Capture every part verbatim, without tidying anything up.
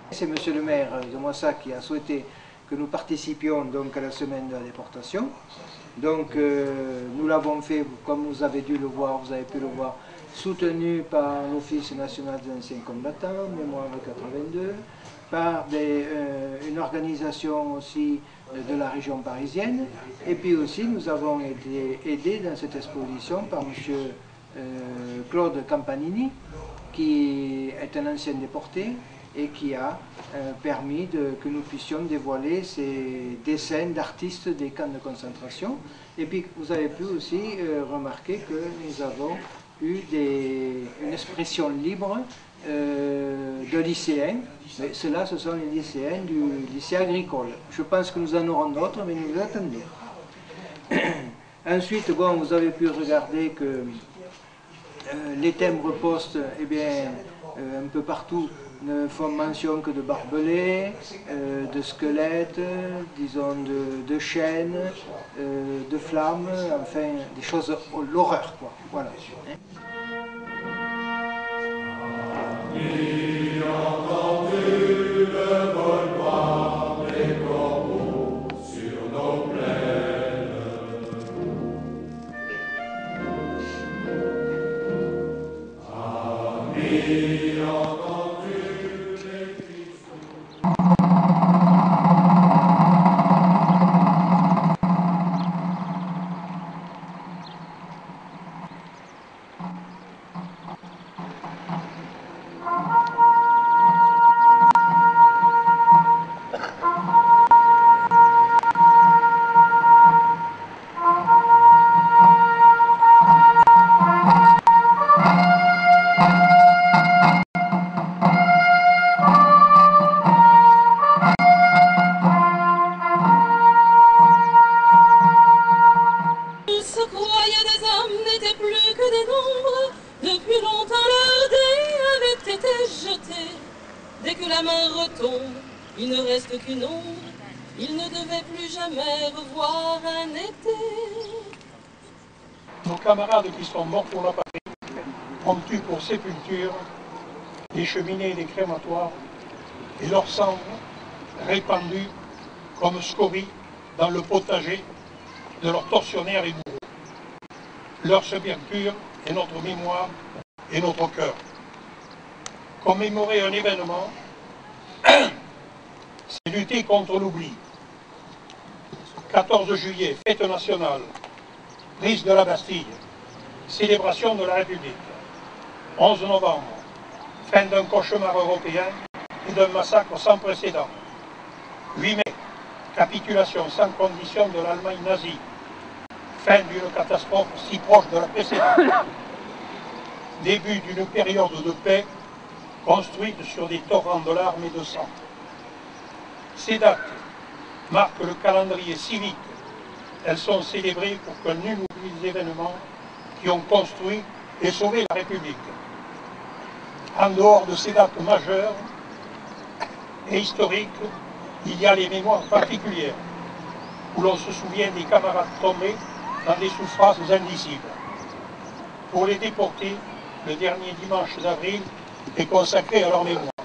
C'est monsieur le maire de Moissac qui a souhaité que nous participions donc à la semaine de la déportation. Donc euh, nous l'avons fait, comme vous avez dû le voir, vous avez pu le voir, soutenu par l'Office national des anciens combattants, Mémoire quatre-vingt-deux, par des, euh, une organisation aussi de la région parisienne. Et puis aussi nous avons été aidés dans cette exposition par monsieur euh, Claude Campanini, qui est un ancien déporté et qui a euh, permis de, que nous puissions dévoiler ces dessins d'artistes des camps de concentration. Et puis vous avez pu aussi euh, remarquer que nous avons eu des, une expression libre euh, de lycéens. Mais ceux-là, ce sont les lycéens du lycée agricole. Je pense que nous en aurons d'autres, mais nous attendons. Ensuite, bon, vous avez pu regarder que euh, les thèmes repostent, eh bien, euh, un peu partout, ne font mention que de barbelés, euh, de squelettes, disons de, de chaînes, euh, de flammes, enfin des choses, l'horreur quoi, voilà. Depuis longtemps leur dé avait été jeté. Dès que la main retombe, il ne reste qu'une ombre. Il ne devait plus jamais revoir un été. Nos camarades qui sont morts pour la patrie ont eu pour sépulture des cheminées et des crématoires et leurs cendres répandues comme scories dans le potager de leurs tortionnaires et bourreaux. Leur sépulture est notre mémoire et notre cœur. Commémorer un événement, c'est lutter contre l'oubli. quatorze juillet, fête nationale, prise de la Bastille, célébration de la République. onze novembre, fin d'un cauchemar européen et d'un massacre sans précédent. huit mai, capitulation sans condition de l'Allemagne nazie. Fin d'une catastrophe si proche de la précédente. Début d'une période de paix construite sur des torrents de larmes et de sang. Ces dates marquent le calendrier civique. Elles sont célébrées pour que nul n'oublie les événements qui ont construit et sauvé la République. En dehors de ces dates majeures et historiques, il y a les mémoires particulières, où l'on se souvient des camarades tombés dans des souffrances indicibles. Pour les déportés, le dernier dimanche d'avril est consacré à leur mémoire.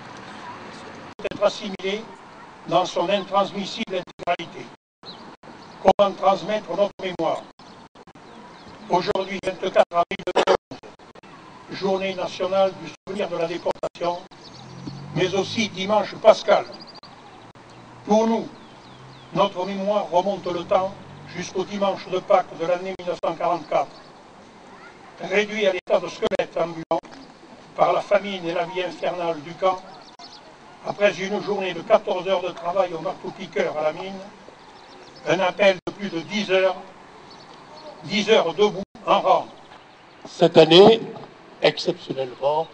Il peut être assimilé dans son intransmissible intégralité. Comment transmettre notre mémoire? Aujourd'hui, vingt-quatre avril deux mille onze, journée nationale du souvenir de la déportation, mais aussi dimanche pascal. Pour nous, notre mémoire remonte le temps jusqu'au dimanche de Pâques de l'année mille neuf cent quarante-quatre. Réduit à l'état de squelette ambulant par la famine et la vie infernale du camp, après une journée de quatorze heures de travail au marteau-piqueur à la mine, un appel de plus de dix heures, dix heures debout en rang. Cette année, exceptionnellement,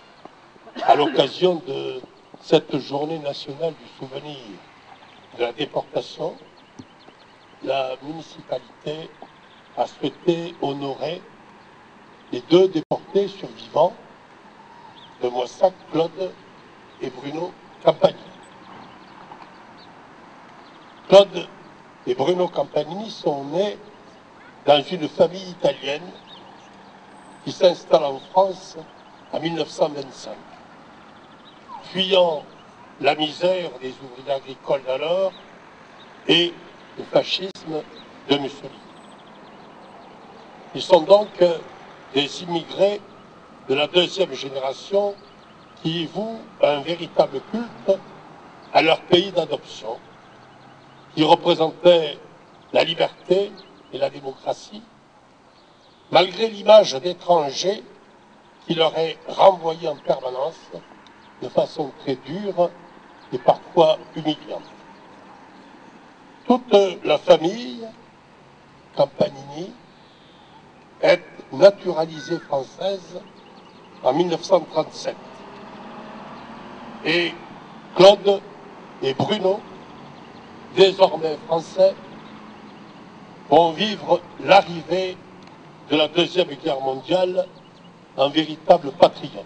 à l'occasion de cette journée nationale du souvenir de la déportation, la municipalité a souhaité honorer les deux déportés survivants de Moissac, Claude et Bruno Campanini. Claude et Bruno Campanini sont nés dans une famille italienne qui s'installe en France en mille neuf cent vingt-cinq. Fuyant la misère des ouvriers agricoles d'alors et le fascisme de Mussolini. Ils sont donc des immigrés de la deuxième génération qui vouent un véritable culte à leur pays d'adoption, qui représentait la liberté et la démocratie, malgré l'image d'étrangers qui leur est renvoyée en permanence de façon très dure et parfois humiliante. Toute la famille Campanini est naturalisée française en mille neuf cent trente-sept. Et Claude et Bruno, désormais français, vont vivre l'arrivée de la Deuxième Guerre mondiale en véritable patriote.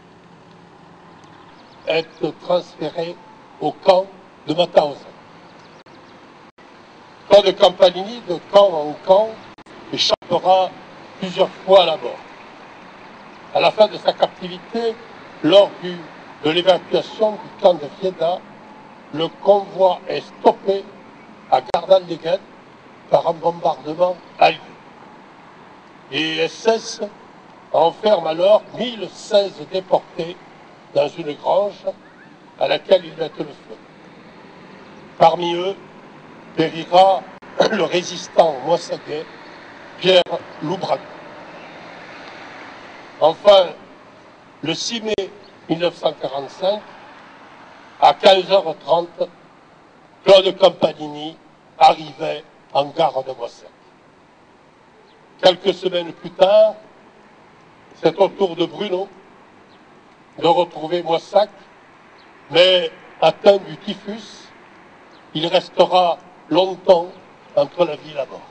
Être transféré au camp de Mauthausen. Claude Campanini, de camp en camp, échappera plusieurs fois à la mort. À la fin de sa captivité, lors du, de l'évacuation du camp de Fieda, le convoi est stoppé à Gardanlegen par un bombardement allié. Et S S enferme alors mille seize déportés dans une grange à laquelle ils mettent le feu. Parmi eux, périra le résistant moissagais Pierre Loubrado. Enfin, le six mai mille neuf cent quarante-cinq, à quinze heures trente, Claude Campanini arrivait en gare de Moissac. Quelques semaines plus tard, c'est au tour de Bruno de retrouver Moissac, mais atteint du typhus, il restera longtemps entre la vie et la mort.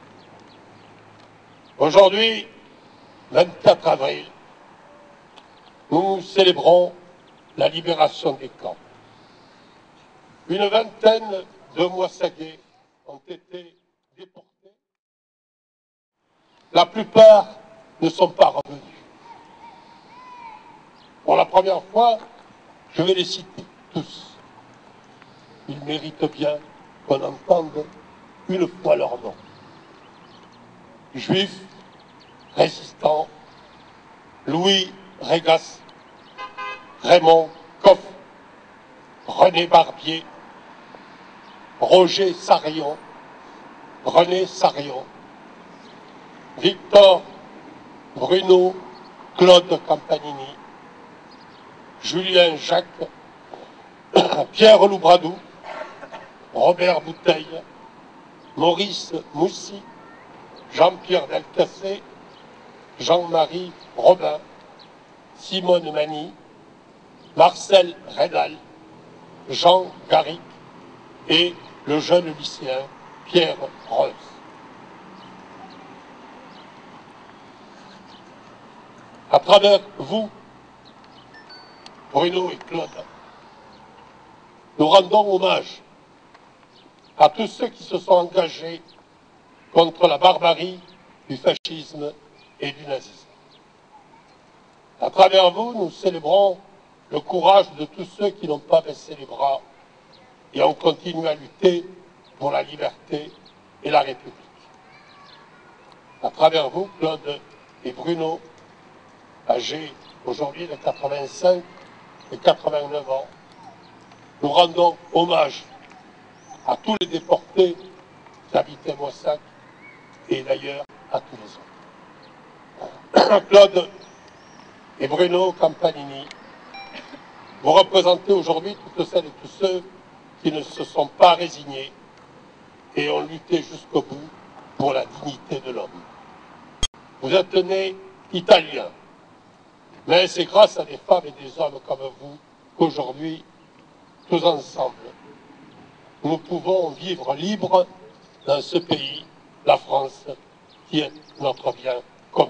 Aujourd'hui, vingt-quatre avril, nous célébrons la libération des camps. Une vingtaine de Moissagais ont été déportés. La plupart ne sont pas revenus. Pour la première fois, je vais les citer tous. Ils méritent bien qu'on entende une fois leur nom. Juifs, résistants, Louis Régas, Raymond Coff, René Barbier, Roger Sarion, René Sarion, Victor Bruno Claude Campanini, Julien Jacques, Pierre Loubradou, Robert Bouteille, Maurice Moussy, Jean-Pierre Delcassé, Jean-Marie Robin, Simone Mani, Marcel Rédal, Jean Garrick et le jeune lycéen Pierre Rose. À travers vous, Bruno et Claude, nous rendons hommage à tous ceux qui se sont engagés contre la barbarie du fascisme et du nazisme. À travers vous, nous célébrons le courage de tous ceux qui n'ont pas baissé les bras et ont continué à lutter pour la liberté et la République. À travers vous, Claude et Bruno, âgés aujourd'hui de quatre-vingt-cinq et quatre-vingt-neuf ans, nous rendons hommage à tous les déportés qui habitaient Moissac et d'ailleurs à tous les autres. Claude et Bruno Campanini, vous représentez aujourd'hui toutes celles et tous ceux qui ne se sont pas résignés et ont lutté jusqu'au bout pour la dignité de l'homme. Vous êtes nés italiens, mais c'est grâce à des femmes et des hommes comme vous qu'aujourd'hui, tous ensemble, nous pouvons vivre libres dans ce pays, la France, qui est notre bien commun.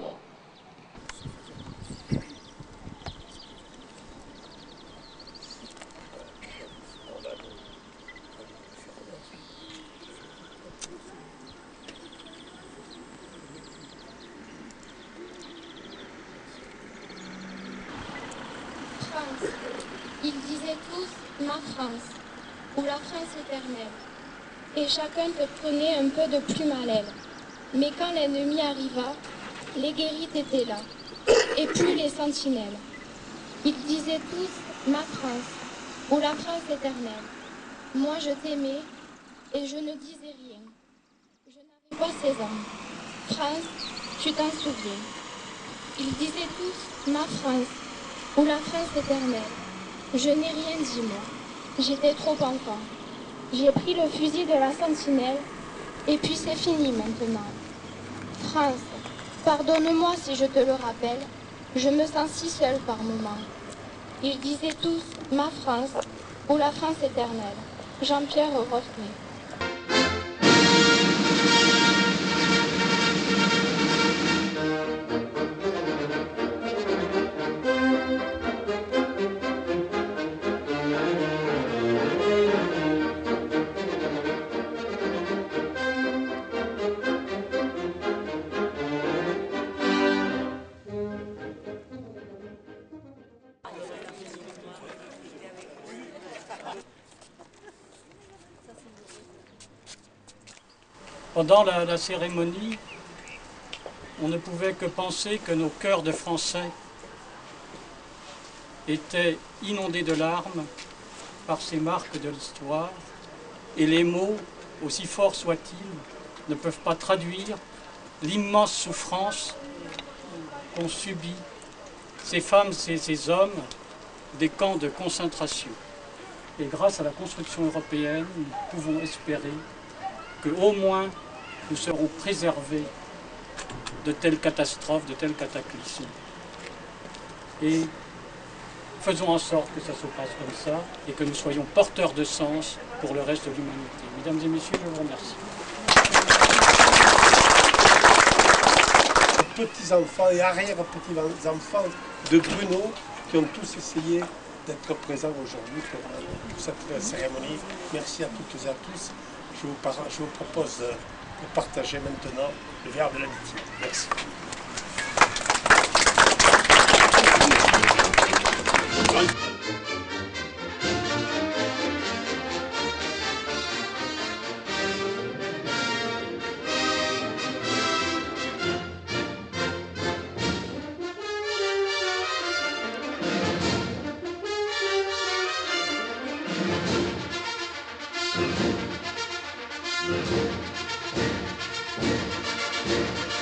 Ils disaient tous « ma France » ou « la France éternelle ». Et chacun te prenait un peu de plume à l'aile. Mais quand l'ennemi arriva, les guérites étaient là, et plus les sentinelles. Ils disaient tous « ma France » ou « la France éternelle ». Moi je t'aimais, et je ne disais rien. Je n'avais pas seize ans. France, tu t'en souviens. Ils disaient tous « ma France » ou « la France éternelle ». Je n'ai rien dit, moi. J'étais trop enfant. J'ai pris le fusil de la sentinelle, et puis c'est fini maintenant. France, pardonne-moi si je te le rappelle, je me sens si seule par moments. Ils disaient tous « ma France » ou « la France éternelle ». Jean-Pierre Rosny. Pendant la, la cérémonie, on ne pouvait que penser que nos cœurs de Français étaient inondés de larmes par ces marques de l'histoire, et les mots, aussi forts soient-ils, ne peuvent pas traduire l'immense souffrance qu'ont subi ces femmes et ces hommes des camps de concentration. Et grâce à la construction européenne, nous pouvons espérer qu'au moins nous serons préservés de telles catastrophes, de tels cataclysmes. Et faisons en sorte que ça se passe comme ça et que nous soyons porteurs de sens pour le reste de l'humanité. Mesdames et messieurs, je vous remercie. Petits-enfants et arrière-petits-enfants de Bruno qui ont tous essayé d'être présents aujourd'hui pour cette cérémonie. Merci à toutes et à tous. Je vous, je vous propose de partager maintenant le verre de l'amitié. Merci. Thank you.